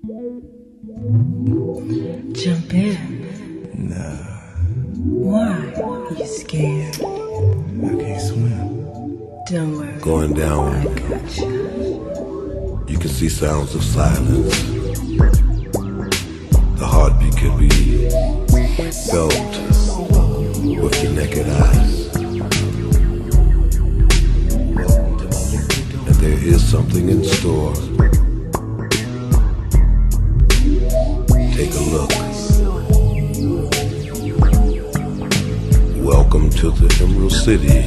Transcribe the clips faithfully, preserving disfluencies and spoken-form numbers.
Jump in. Nah. Why? You scared? I can't swim. Don't worry. Going down, I got you. you can see sounds of silence. The heartbeat can be felt with your naked eyes. And there is something in store. Take a look. Welcome to the Emerald City.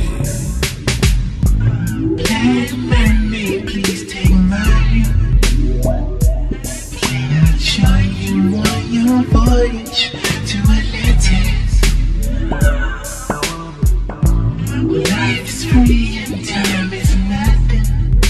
Please, mermaid, please take my hand. Can I join you on your voyage to Atlantis? Life is free and time is nothing.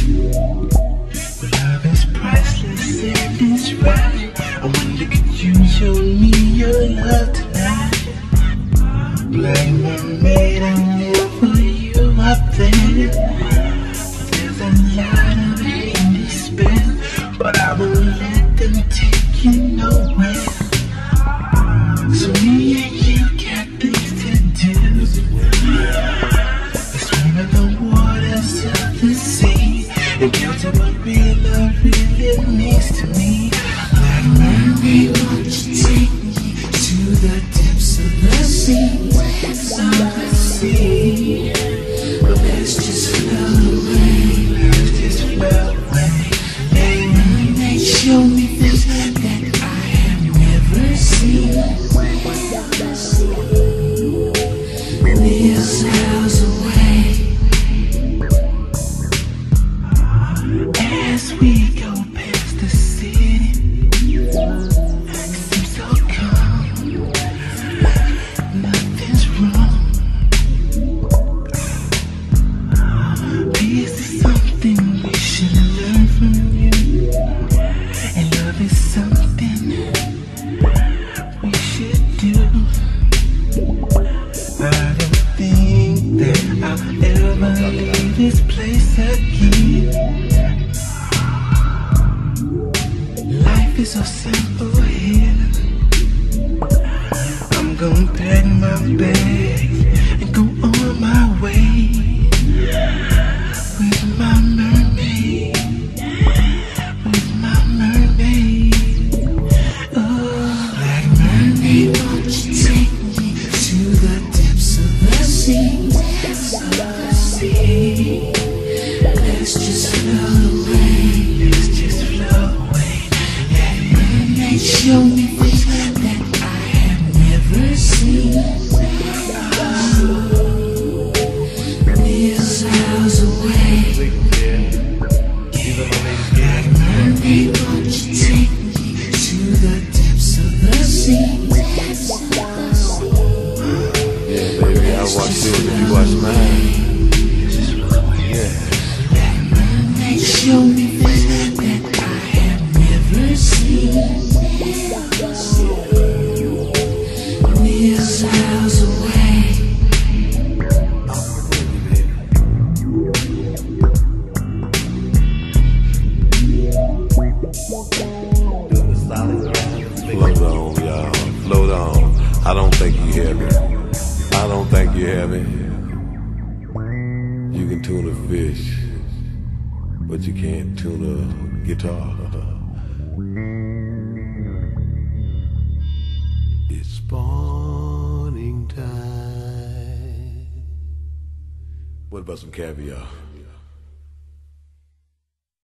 Love is priceless and it's right. I wanna look at you, show me your love tonight. Black mermaid, I'm here for you up there. There's a lot of hate and despair, but I won't let them take you nowhere. So me and you got things to do. Let's swim in the waters of the sea and count up what real love really means to me. Black mermaid, won't you take me to the depths of the sea? Of the sea. Let's just float away. Let's just float away. Black mermaid, show me things that I have never seen. Millions of miles away. As we go past the city, it seems so calm. Nothing's wrong. Peace is something we should learn from you, and love is something we should do. I don't think that I'll ever leave this place again. Life is so simple here. I'm gonna pack my bag and go on my way with my mermaid, with my mermaid. Oh, black mermaid, won't you take me to the depths of the sea? Of the sea. Let's just float away. Let's just float away. Black mermaid, show me things that I have never seen. Millions of miles away. Black mermaid, won't you take me to the depths of the sea? Yeah, baby, I watch yours if you watch mine. Yeah. Black mermaid, show me things that I have never seen. Millions of miles away. Float on, y'all. Float on. I don't think you hear me. I don't think you hear me. You can tune a fish, but you can't tune a guitar. It's spawning time. What about some caviar?